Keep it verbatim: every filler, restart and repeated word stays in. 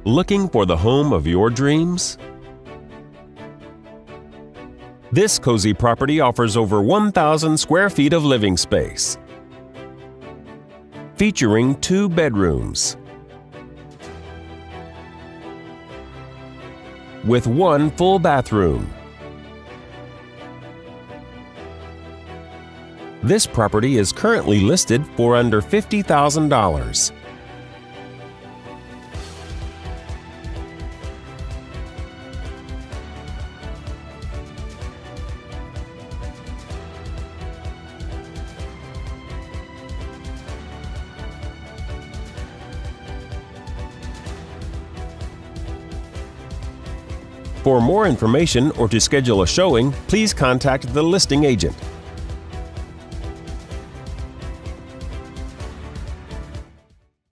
Looking for the home of your dreams? This cozy property offers over one thousand square feet of living space, featuring two bedrooms with one full bathroom. This property is currently listed for under fifty thousand dollars. For more information or to schedule a showing, please contact the listing agent.